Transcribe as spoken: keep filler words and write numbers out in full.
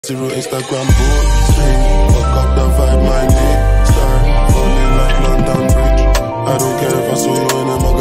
Zero Instagram boot swing, fuck up the vibe, my dick star, falling like London Bridge. I don't care if I saw you in a magazine.